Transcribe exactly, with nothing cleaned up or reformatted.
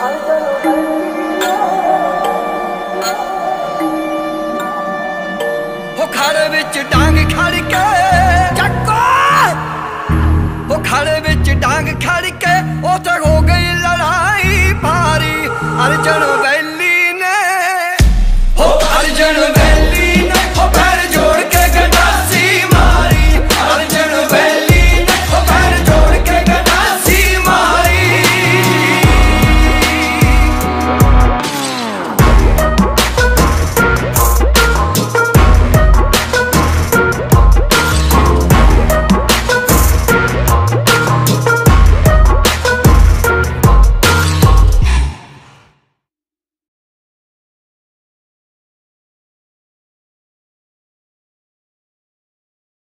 हो खड़े विच डांग खड़ के चक्को, हो खड़े विच डांग खड़ के उते हो गई लड़ाई भारी। अर्जन